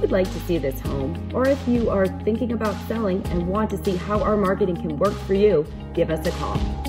would like to see this home, or if you are thinking about selling and want to see how our marketing can work for you, give us a call.